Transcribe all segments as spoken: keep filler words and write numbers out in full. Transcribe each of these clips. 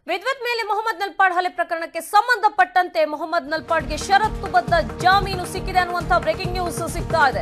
ವಿದ್ವತ್ ಮೇಲೆ ಮೊಹಮ್ಮದ್ ನಲ್ಪಾಡ್ ಹಲ್ಲೆ ಪ್ರಕರಣಕ್ಕೆ ಸಂಬಂಧಪಟ್ಟಂತೆ ಮೊಹಮ್ಮದ್ ನಲ್ಪಾಡ್ಗೆ ಷರತ್ತುಬದ್ಧ ಜಾಮೀನು ಸಿಕ್ಕಿದೆ ಅನ್ನುವಂತ ಬ್ರೇಕಿಂಗ್ ನ್ಯೂಸ್ ಸಿಗ್ತಾ ಇದೆ.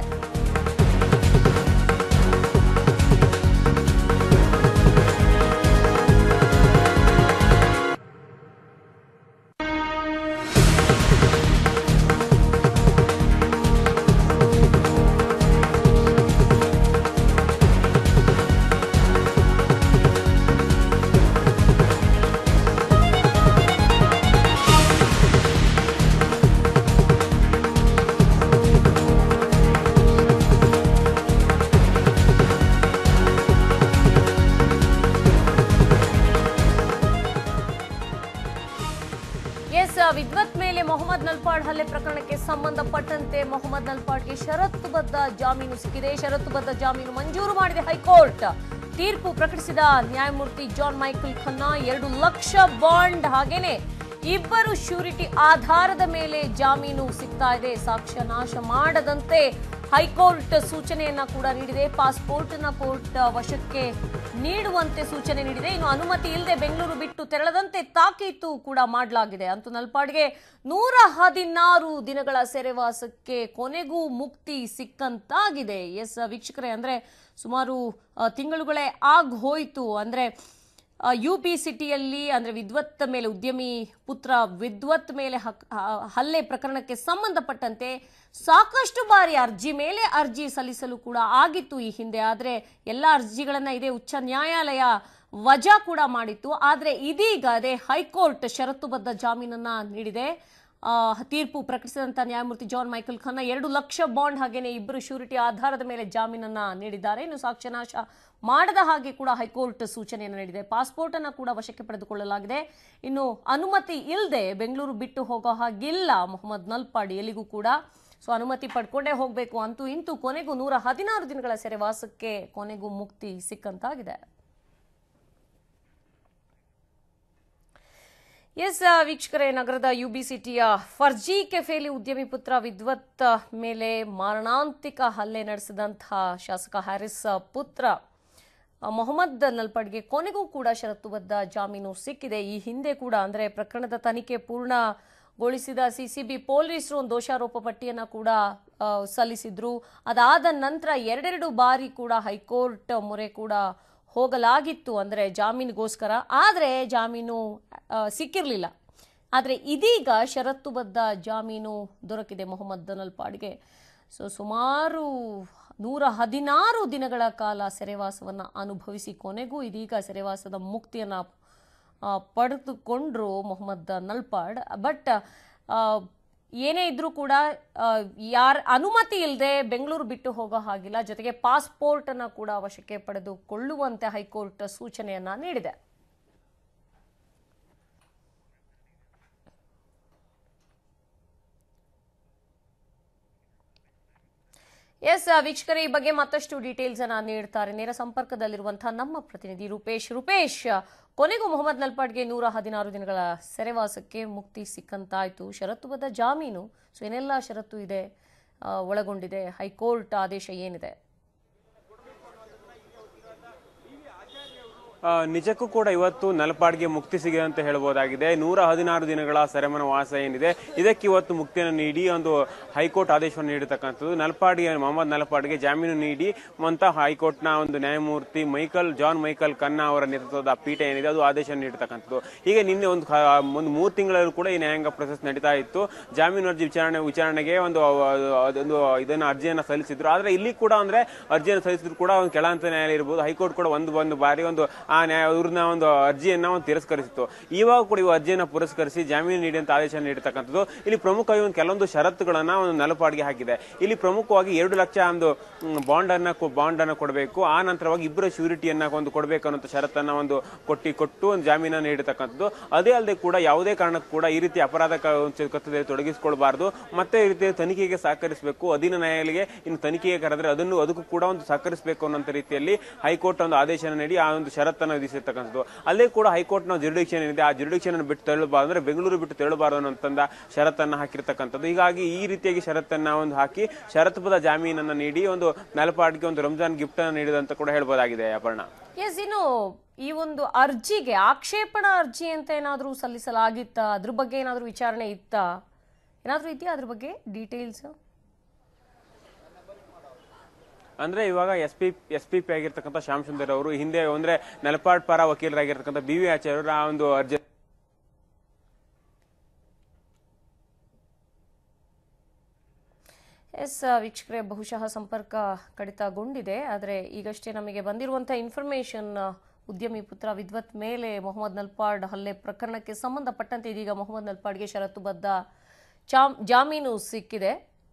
ವಿದ್ವತ್ ಮೇಲೆ ಮೊಹಮ್ಮದ್ ನಲ್ಪಾಡ್ ಹಲ್ಲೆ ಪ್ರಕರಣಕ್ಕೆ ಸಂಬಂಧಪಟ್ಟಂತೆ ಮೊಹಮ್ಮದ್ ನಲ್ಪಾಡ್ಗೆ ಷರತ್ತುಬದ್ಧ ಜಾಮೀನು ಸಿಕ್ಕಿದೆ. ಷರತ್ತುಬದ್ಧ ಜಾಮೀನು ಮಂಜೂರು ಮಾಡಿದೆ ಹೈಕೋರ್ಟ್. ತೀರ್ಪು ಪ್ರಕಟಿಸಿದ ನ್ಯಾಯಮೂರ್ತಿ ಜಾನ್ ಮೈಕಲ್ ಖನ್ನಾ ಎರಡು ಲಕ್ಷ ಬಾಂಡ್ ಹಾಗೇನೆ ಇಬ್ಬರು ಶ್ಯೂರಿಟಿ ಆಧಾರದ ಮೇಲೆ ಜಾಮೀನು ಸಿಗ್ತಾ ಇದೆ. ಸಾಕ್ಷ್ಯ ನಾಶ ಮಾಡದಂತೆ ಹೈಕೋರ್ಟ್ ಸೂಚನೆಯನ್ನ ಕೂಡ ನೀಡಿದೆ. ಪಾಸ್ಪೋರ್ಟ್ ನ ಕೋರ್ಟ್ ವಶಕ್ಕೆ ನೀಡುವಂತೆ ಸೂಚನೆ ನೀಡಿದೆ. ಇನ್ನು ಅನುಮತಿ ಇಲ್ಲದೆ ಬೆಂಗಳೂರು ಬಿಟ್ಟು ತೆರಳದಂತೆ ತಾಕೀತು ಕೂಡ ಮಾಡಲಾಗಿದೆ. ಅಂತೂ ನಲ್ಪಾಡ್ಗೆ ನೂರ ಹದಿನಾರು ದಿನಗಳ ಸೆರೆವಾಸಕ್ಕೆ ಕೊನೆಗೂ ಮುಕ್ತಿ ಸಿಕ್ಕಂತಾಗಿದೆ. ಎಸ್ ವೀಕ್ಷಕರೇ, ಅಂದ್ರೆ ಸುಮಾರು ತಿಂಗಳುಗಳೇ ಆಗ್ ಹೋಯಿತು. ಅಂದ್ರೆ ಯು ಪಿ ಸಿಟಿಯಲ್ಲಿ ಅಂದ್ರೆ ವಿದ್ವತ್ ಮೇಲೆ ಉದ್ಯಮಿ ಪುತ್ರ ವಿದ್ವತ್ ಮೇಲೆ ಹಲ್ಲೆ ಪ್ರಕರಣಕ್ಕೆ ಸಂಬಂಧಪಟ್ಟಂತೆ ಸಾಕಷ್ಟು ಬಾರಿ ಅರ್ಜಿ ಮೇಲೆ ಅರ್ಜಿ ಸಲ್ಲಿಸಲು ಕೂಡ ಆಗಿತ್ತು ಈ ಹಿಂದೆ. ಆದರೆ ಎಲ್ಲ ಅರ್ಜಿಗಳನ್ನ ಇದೇ ಉಚ್ಚ ನ್ಯಾಯಾಲಯ ವಜಾ ಕೂಡ ಮಾಡಿತ್ತು. ಆದರೆ ಇದೀಗ ಅದೇ ಹೈಕೋರ್ಟ್ ಷರತ್ತುಬದ್ಧ ಜಾಮೀನನ್ನ ನೀಡಿದೆ. ತೀರ್ಪು ಪ್ರಕಟಿಸಿದಂತ ನ್ಯಾಯಮೂರ್ತಿ ಜಾನ್ ಮೈಕಲ್ ಖನ್ನಾ ಎರಡು ಲಕ್ಷ ಬಾಂಡ್ ಹಾಗೇನೆ ಇಬ್ಬರು ಶ್ಯೂರಿಟಿ ಆಧಾರದ ಮೇಲೆ ಜಾಮೀನನ್ನ ನೀಡಿದ್ದಾರೆ. ಇನ್ನು ಸಾಕ್ಷ್ಯನಾಶ ಮಾಡದ ಹಾಗೆ ಕೂಡ ಹೈಕೋರ್ಟ್ ಸೂಚನೆಯನ್ನು ನೀಡಿದೆ. ಪಾಸ್ಪೋರ್ಟ್ ಅನ್ನ ಕೂಡ ವಶಕ್ಕೆ ಪಡೆದುಕೊಳ್ಳಲಾಗಿದೆ. ಇನ್ನು ಅನುಮತಿ ಇಲ್ಲದೆ ಬೆಂಗಳೂರು ಬಿಟ್ಟು ಹೋಗೋ ಹಾಗಿಲ್ಲ ಮೊಹಮ್ಮದ್ ನಲ್ಪಾಡ್ ಎಲ್ಲಿಗೂ ಕೂಡ. ಸೊ ಅನುಮತಿ ಪಡ್ಕೊಂಡೇ ಹೋಗಬೇಕು. ಅಂತೂ ಇಂತೂ ಕೊನೆಗೂ ನೂರ ಹದಿನಾರು ದಿನಗಳ ಸೆರೆವಾಸಕ್ಕೆ ಕೊನೆಗೂ ಮುಕ್ತಿ ಸಿಕ್ಕಂತಾಗಿದೆ. ಎಸ್ ವೀಕ್ಷಕರೇ, ನಗರದ ಯುಬಿ ಸಿಟಿಯ ಫರ್ಜಿ ಕೆಫೆಯಲ್ಲಿ ಉದ್ಯಮಿ ಪುತ್ರ ವಿದ್ವತ್ ಮೇಲೆ ಮಾರಣಾಂತಿಕ ಹಲ್ಲೆ ನಡೆಸಿದಂತಹ ಶಾಸಕ ಹ್ಯಾರಿಸ್ ಪುತ್ರ ಮೊಹಮ್ಮದ್ ನಲ್ಪಾಡ್ಗೆ ಕೊನೆಗೂ ಕೂಡ ಷರತ್ತುಬದ್ಧ ಜಾಮೀನು ಸಿಕ್ಕಿದೆ. ಈ ಹಿಂದೆ ಕೂಡ ಅಂದ್ರೆ ಪ್ರಕರಣದ ತನಿಖೆ ಪೂರ್ಣಗೊಳಿಸಿದ ಸಿಸಿಬಿ ಪೊಲೀಸರು ಒಂದು ದೋಷಾರೋಪ ಪಟ್ಟಿಯನ್ನ ಕೂಡ ಸಲ್ಲಿಸಿದ್ರು. ಅದಾದ ನಂತರ ಎರಡೆರಡು ಬಾರಿ ಕೂಡ ಹೈಕೋರ್ಟ್ ಮೊರೆ ಕೂಡ ಹೋಗಲಾಗಿತ್ತು ಅಂದ್ರೆ ಜಾಮೀನಿಗೋಸ್ಕರ. ಆದರೆ ಜಾಮೀನು ಸಿಕ್ಕಿರಲಿಲ್ಲ. ಆದರೆ ಇದೀಗ ಷರತ್ತುಬದ್ಧ ಜಾಮೀನು ದೊರಕಿದೆ ಮೊಹಮ್ಮದ್ ನಲ್ಪಾಡ್ಗೆ. ಸೊ ಸುಮಾರು ನೂರ ಹದಿನಾರು ದಿನಗಳ ಕಾಲ ಸೆರೆವಾಸವನ್ನು ಅನುಭವಿಸಿ ಕೊನೆಗೂ ಇದೀಗ ಸೆರೆವಾಸದ ಮುಕ್ತಿಯನ್ನ ಪಡೆದುಕೊಂಡ್ರು ಮೊಹಮ್ಮದ್ ನಲ್ಪಾಡ್. ಬಟ್ ಏನೇ ಇದ್ರೂ ಕೂಡ ಯಾರ ಅನುಮತಿ ಇಲ್ಲದೆ ಬೆಂಗಳೂರು ಬಿಟ್ಟು ಹೋಗೋ ಹಾಗಿಲ್ಲ. ಜೊತೆಗೆ ಪಾಸ್ಪೋರ್ಟ್ ಅನ್ನ ಕೂಡ ವಶಕ್ಕೆ ಪಡೆದುಕೊಳ್ಳುವಂತೆ ಹೈಕೋರ್ಟ್ ಸೂಚನೆಯನ್ನ ನೀಡಿದೆ. ಎಸ್ ವೀಕ್ಷಕರೇ, ಈ ಬಗ್ಗೆ ಮತ್ತಷ್ಟು ಡೀಟೇಲ್ಸ್ ಅನ್ನ ನೀಡ್ತಾರೆ ನೇರ ಸಂಪರ್ಕದಲ್ಲಿರುವಂತಹ ನಮ್ಮ ಪ್ರತಿನಿಧಿ ರೂಪೇಶ್. ರೂಪೇಶ್, ಕೊನೆಗೂ ಮೊಹಮ್ಮದ್ ನಲ್ಪಾಡ್ಗೆ ನೂರ ಹದಿನಾರು ದಿನಗಳ ಸೆರೆವಾಸಕ್ಕೆ ಮುಕ್ತಿ ಸಿಕ್ಕಂತಾಯ್ತು. ಷರತ್ತುಬದ್ಧ ಜಾಮೀನು, ಸೊ ಏನೆಲ್ಲ ಷರತ್ತು ಇದೆ ಒಳಗೊಂಡಿದೆ, ಹೈಕೋರ್ಟ್ ಆದೇಶ ಏನಿದೆ? ನಿಜಕ್ಕೂ ಕೂಡ ಇವತ್ತು ನಲ್ಪಾಡ್ಗೆ ಮುಕ್ತಿ ಸಿಗಿದೆ ಅಂತ ಹೇಳಬಹುದಾಗಿದೆ. ನೂರ ಹದಿನಾರು ದಿನಗಳ ಸೆರೆಮನೆ ವಾಸ ಏನಿದೆ ಇದಕ್ಕೆ ಇವತ್ತು ಮುಕ್ತಿಯನ್ನು ನೀಡಿ ಒಂದು ಹೈಕೋರ್ಟ್ ಆದೇಶವನ್ನು ನೀಡತಕ್ಕಂಥದ್ದು. ನಲ್ಪಾಡ್ಗೆ ಮೊಹಮ್ಮದ್ ನಲ್ಪಾಡ್ಗೆ ಜಾಮೀನು ನೀಡಿ ಅಂತ ಹೈಕೋರ್ಟ್ನ ಒಂದು ನ್ಯಾಯಮೂರ್ತಿ ಮೈಕಲ್ ಜಾನ್ ಮೈಕಲ್ ಖನ್ನಾ ಅವರ ನೇತೃತ್ವದ ಪೀಠ ಏನಿದೆ ಅದು ಆದೇಶ ನೀಡತಕ್ಕಂಥದ್ದು. ಹೀಗೆ ನಿನ್ನೆ ಒಂದು ಒಂದು ಮೂರು ತಿಂಗಳಲ್ಲೂ ಕೂಡ ಈ ನ್ಯಾಯಾಂಗ ಪ್ರೊಸೆಸ್ ನಡೀತಾ ಇತ್ತು. ಜಾಮೀನು ಅರ್ಜಿ ವಿಚಾರಣೆ ವಿಚಾರಣೆಗೆ ಒಂದು ಒಂದು ಇದನ್ನ ಅರ್ಜಿಯನ್ನು ಸಲ್ಲಿಸಿದ್ರು. ಆದ್ರೆ ಇಲ್ಲಿ ಕೂಡ ಅಂದ್ರೆ ಅರ್ಜಿಯನ್ನು ಸಲ್ಲಿಸಿದ್ರು ಕೂಡ ಒಂದು ಕೆಳಹಂತ ನ್ಯಾಯಾಲಯ ಇರಬಹುದು, ಹೈಕೋರ್ಟ್ ಕೂಡ ಒಂದು ಒಂದು ಬಾರಿ ಒಂದು ಆ ನ್ಯಾಯ ಅವ್ರನ್ನ ಒಂದು ಅರ್ಜಿಯನ್ನ ಒಂದು ತಿರಸ್ಕರಿಸಿತ್ತು. ಇವಾಗ ಕೂಡ ಇವು ಅರ್ಜಿಯನ್ನ ಪುರಸ್ಕರಿಸಿ ಜಾಮೀನು ನೀಡಿ ಅಂತ ಆದೇಶ ನೀಡತಕ್ಕಂಥದ್ದು. ಇಲ್ಲಿ ಪ್ರಮುಖವಾಗಿ ಒಂದು ಕೆಲವೊಂದು ಷರತ್ತುಗಳನ್ನ ಒಂದು ನಲ್ಪಾಡ್ಗೆ ಹಾಕಿದೆ. ಇಲ್ಲಿ ಪ್ರಮುಖವಾಗಿ ಎರಡು ಲಕ್ಷ ಒಂದು ಬಾಂಡ್ ಅನ್ನ ಬಾಂಡ್ ಅನ್ನ ಕೊಡಬೇಕು, ಆ ನಂತರವಾಗಿ ಇಬ್ಬರು ಶ್ಯೂರಿಟಿಯನ್ನ ಒಂದು ಕೊಡಬೇಕು ಅನ್ನೋ ಷರತ್ತನ್ನ ಒಂದು ಕೊಟ್ಟಿ ಕೊಟ್ಟು ಒಂದು ಜಾಮೀನನ್ನ ನೀಡತಕ್ಕಂಥದ್ದು. ಅದೇ ಅಲ್ಲದೆ ಕೂಡ ಯಾವುದೇ ಕಾರಣಕ್ಕೂ ಕೂಡ ಈ ರೀತಿ ಅಪರಾಧ ಕೃತ್ಯದಲ್ಲಿ ತೊಡಗಿಸಿಕೊಳ್ಬಾರ್ದು, ಮತ್ತೆ ಈ ರೀತಿ ತನಿಖೆಗೆ ಸಹಕರಿಸಬೇಕು. ಅಧೀನ ನ್ಯಾಯಾಲಯಕ್ಕೆ ಇನ್ನು ತನಿಖೆಗೆ ಕರೆದ್ರೆ ಅದನ್ನು ಅದಕ್ಕೂ ಕೂಡ ಒಂದು ಸಹಕರಿಸಬೇಕು ಅನ್ನೋ ರೀತಿಯಲ್ಲಿ ಹೈಕೋರ್ಟ್ ಒಂದು ಆದೇಶ ನೀಡಿ ಆ ಒಂದು ಷರತ್ತನ್ನು ವಿಧಿಸಿರ್ತಕ್ಕಂಥದ್ದು. ಅಲ್ಲೇ ಕೂಡ ಹೈಕೋರ್ಟ್ ನ ಜುರಿಡಿಕ್ಷನ್ ಏನಿದೆ ಆ ಜುರಿಡಿಕ್ಷನ್ ಅನ್ನು ಬಿಟ್ಟು ತೆರಳಬಾರ್ದು ಅಂದ್ರೆ ಬೆಂಗಳೂರು ಬಿಟ್ಟು ತೆರಳಬಾರದು ಅನ್ನೋ ಷರತ್ತನ್ನ ಹಾಕಿರ್ತಕ್ಕಂಥದ್ದು. ಹೀಗಾಗಿ ಈ ರೀತಿಯಾಗಿ ಷರತ್ತನ್ನ ಒಂದು ಹಾಕಿ ಷರತ್ತುಬದ್ಧ ಜಾಮೀನನ್ನ ನೀಡಿ ಒಂದು ನಲ್ಪಾಡ್ಗೆ ಒಂದು ರಂಜಾನ್ ಗಿಫ್ಟ್ ಅನ್ನು ನೀಡಿದಂತ ಕೂಡ ಹೇಳ್ಬೋದಾಗಿದೆ. ಅಪರ್ಣ, ಎಸ್, ಇನ್ನು ಈ ಒಂದು ಅರ್ಜಿಗೆ ಆಕ್ಷೇಪಣಾ ಅರ್ಜಿ ಅಂತ ಏನಾದರೂ ಸಲ್ಲಿಸಲಾಗಿತ್ತಾ? ಅದ್ರ ಬಗ್ಗೆ ಏನಾದರೂ ವಿಚಾರಣೆ ಇತ್ತಾ? ಏನಾದರೂ ಇದೆಯಾ ಅದ್ರ ಬಗ್ಗೆ ಡೀಟೇಲ್ಸ್? ಅಂದ್ರೆ ಇವಾಗ S P S P P ಆಗಿರ್ತಕ್ಕಂಥ ಶ್ಯಾಮ್ ಸುಂದರ್ ಅವರು ಹಿಂದೆ ಅಂದ್ರೆ ನಲಪಾಡ್ ಪರ ವಕೀಲರಾಗಿರ್ತಕ್ಕಂಥ ಬಿ ವಿ ಆಚಾರ್ಯ ಅವರ ಆ ಒಂದು ಅರ್ಜಿ ಎಸ್ ವೀಕ್ಷಕರೇ, ಬಹುಶಃ ಸಂಪರ್ಕ ಕಡಿತಗೊಂಡಿದೆ. ಆದರೆ ಈಗಷ್ಟೇ ನಮಗೆ ಬಂದಿರುವಂಥ ಇನ್ಫಾರ್ಮೇಶನ್, ಉದ್ಯಮಿ ಪುತ್ರ ವಿದ್ವತ್ ಮೇಲೆ ಮೊಹಮ್ಮದ್ ನಲ್ಪಾಡ್ ಹಲ್ಲೆ ಪ್ರಕರಣಕ್ಕೆ ಸಂಬಂಧಪಟ್ಟಂತೆ ಇದೀಗ ಮೊಹಮ್ಮದ್ ನಲ್ಪಾಡ್ಗೆ ಷರತ್ತುಬದ್ಧ ಜಾಮೀನು ಸಿಕ್ಕಿದೆ.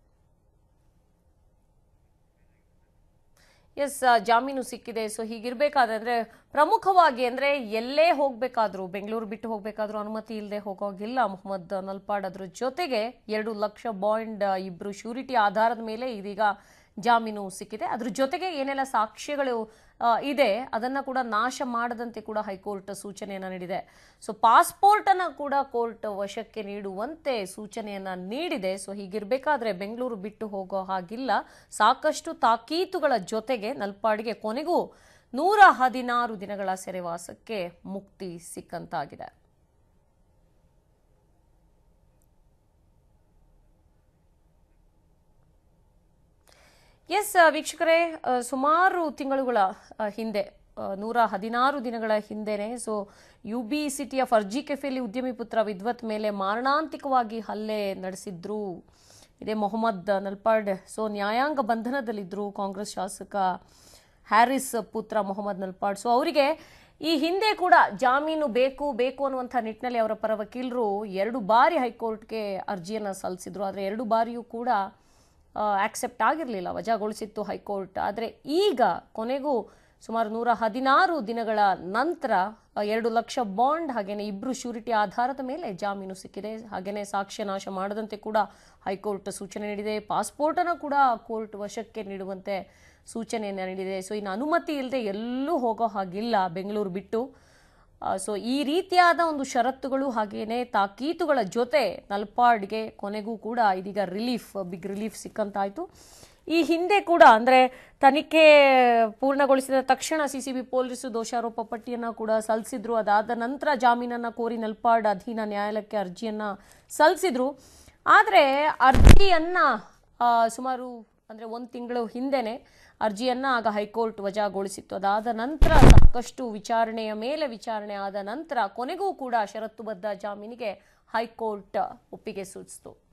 ಎಸ್, ಜಾಮೀನು ಸಿಕ್ಕಿದೆ. ಸೊ ಹೀಗಿರ್ಬೇಕಾದ್ರೆ ಅಂದ್ರೆ ಪ್ರಮುಖವಾಗಿ ಅಂದ್ರೆ ಎಲ್ಲೇ ಹೋಗ್ಬೇಕಾದ್ರು, ಬೆಂಗಳೂರು ಬಿಟ್ಟು ಹೋಗ್ಬೇಕಾದ್ರೂ ಅನುಮತಿ ಇಲ್ಲದೆ ಹೋಗೋಗಿಲ್ಲ ಮೊಹಮ್ಮದ್ ನಲ್ಪಾಡ್. ಅದ್ರ ಜೊತೆಗೆ ಎರಡು ಲಕ್ಷ ಬಾಂಡ್, ಇಬ್ರು ಶ್ಯೂರಿಟಿ ಆಧಾರದ ಮೇಲೆ ಇದೀಗ ಜಾಮೀನು ಸಿಕ್ಕಿದೆ. ಅದ್ರ ಜೊತೆಗೆ ಏನೆಲ್ಲ ಸಾಕ್ಷ್ಯಗಳು ಇದೆ ಅದನ್ನ ಕೂಡ ನಾಶ ಮಾಡದಂತೆ ಕೂಡ ಹೈಕೋರ್ಟ್ ಸೂಚನೆಯನ್ನ ನೀಡಿದೆ. ಸೊ ಪಾಸ್ಪೋರ್ಟ್ ಅನ್ನ ಕೂಡ ಕೋರ್ಟ್ ವಶಕ್ಕೆ ನೀಡುವಂತೆ ಸೂಚನೆಯನ್ನ ನೀಡಿದೆ. ಸೊ ಹೀಗಿರ್ಬೇಕಾದ್ರೆ ಬೆಂಗಳೂರು ಬಿಟ್ಟು ಹೋಗೋ ಹಾಗಿಲ್ಲ. ಸಾಕಷ್ಟು ತಾಕೀತುಗಳ ಜೊತೆಗೆ ನಲ್ಪಾಡ್ಗೆ ಕೊನೆಗೂ ನೂರ ಹದಿನಾರು ದಿನಗಳ ಸೆರೆವಾಸಕ್ಕೆ ಮುಕ್ತಿ ಸಿಕ್ಕಂತಾಗಿದೆ. ಎಸ್ ವೀಕ್ಷಕರೇ, ಸುಮಾರು ತಿಂಗಳುಗಳ ಹಿಂದೆ, ನೂರ ಹದಿನಾರು ದಿನಗಳ ಹಿಂದೆನೆ ಸೊ ಯು ಬಿ ಸಿಟಿಯ ಫರ್ಜಿ ಕೆಫೆಯಲ್ಲಿ ಉದ್ಯಮಿ ಪುತ್ರ ವಿದ್ವತ್ ಮೇಲೆ ಮಾರಣಾಂತಿಕವಾಗಿ ಹಲ್ಲೆ ನಡೆಸಿದ್ರು ಇದೇ ಮೊಹಮ್ಮದ್ ನಲ್ಪಾಡ್. ಸೊ ನ್ಯಾಯಾಂಗ ಬಂಧನದಲ್ಲಿದ್ದರು ಕಾಂಗ್ರೆಸ್ ಶಾಸಕ ಹ್ಯಾರಿಸ್ ಪುತ್ರ ಮೊಹಮ್ಮದ್ ನಲ್ಪಾಡ್. ಸೊ ಅವರಿಗೆ ಈ ಹಿಂದೆ ಕೂಡ ಜಾಮೀನು ಬೇಕು ಬೇಕು ಅನ್ನುವಂಥ ನಿಟ್ಟಿನಲ್ಲಿ ಅವರ ಪರ ವಕೀಲರು ಎರಡು ಬಾರಿ ಹೈಕೋರ್ಟ್ಗೆ ಅರ್ಜಿಯನ್ನು ಸಲ್ಲಿಸಿದ್ರು. ಆದರೆ ಎರಡು ಬಾರಿಯೂ ಕೂಡ ಆಕ್ಸೆಪ್ಟ್ ಆಗಿರಲಿಲ್ಲ, ವಜಾಗೊಳಿಸಿತ್ತು ಹೈಕೋರ್ಟ್. ಆದರೆ ಈಗ ಕೊನೆಗೂ ಸುಮಾರು ನೂರ ಹದಿನಾರು ದಿನಗಳ ನಂತರ ಎರಡು ಲಕ್ಷ ಬಾಂಡ್ ಹಾಗೇನೆ ಇಬ್ರು ಶ್ಯೂರಿಟಿ ಆಧಾರದ ಮೇಲೆ ಜಾಮೀನು ಸಿಕ್ಕಿದೆ. ಹಾಗೇನೆ ಸಾಕ್ಷ್ಯ ನಾಶ ಮಾಡದಂತೆ ಕೂಡ ಹೈಕೋರ್ಟ್ ಸೂಚನೆ ನೀಡಿದೆ. ಪಾಸ್ಪೋರ್ಟ್ ಅನ್ನು ಕೂಡ ಕೋರ್ಟ್ ವಶಕ್ಕೆ ನೀಡುವಂತೆ ಸೂಚನೆಯನ್ನು ನೀಡಿದೆ. ಸೊ ಇನ್ನು ಅನುಮತಿ ಇಲ್ಲದೆ ಎಲ್ಲೂ ಹೋಗೋ ಹಾಗಿಲ್ಲ ಬೆಂಗಳೂರು ಬಿಟ್ಟು. ಸೊ ಈ ರೀತಿಯಾದ ಒಂದು ಷರತ್ತುಗಳು ಹಾಗೇನೆ ತಾಕೀತುಗಳ ಜೊತೆ ನಲ್ಪಾಡ್ಗೆ ಕೊನೆಗೂ ಕೂಡ ಇದೀಗ ರಿಲೀಫ್, ಬಿಗ್ ರಿಲೀಫ್ ಸಿಕ್ಕಂತಾಯ್ತು. ಈ ಹಿಂದೆ ಕೂಡ ಅಂದ್ರೆ ತನಿಖೆ ಪೂರ್ಣಗೊಳಿಸಿದ ತಕ್ಷಣ ಸಿಸಿಬಿ ಪೊಲೀಸರು ದೋಷಾರೋಪ ಪಟ್ಟಿಯನ್ನ ಕೂಡ ಸಲ್ಲಿಸಿದ್ರು. ಅದಾದ ನಂತರ ಜಾಮೀನನ್ನ ಕೋರಿ ನಲ್ಪಾಡ್ ಅಧೀನ ನ್ಯಾಯಾಲಯಕ್ಕೆ ಅರ್ಜಿಯನ್ನ ಸಲ್ಲಿಸಿದ್ರು. ಆದರೆ ಅರ್ಜಿಯನ್ನ ಸುಮಾರು ಅಂದ್ರೆ ಒಂದು ತಿಂಗಳು ಹಿಂದೆನೆ ಅರ್ಜಿಯನ್ನ ಆಗ ಹೈಕೋರ್ಟ್ ವಜಾಗೊಳಿಸಿತ್ತು. ಅದಾದ ನಂತರ ಸಾಕಷ್ಟು ವಿಚಾರಣೆಯ ಮೇಲೆ ವಿಚಾರಣೆ ಆದ ನಂತರ ಕೊನೆಗೂ ಕೂಡ ಷರತ್ತುಬದ್ಧ ಜಾಮೀನಿಗೆ ಹೈಕೋರ್ಟ್ ಒಪ್ಪಿಗೆ ಸೂಚಿಸಿತು.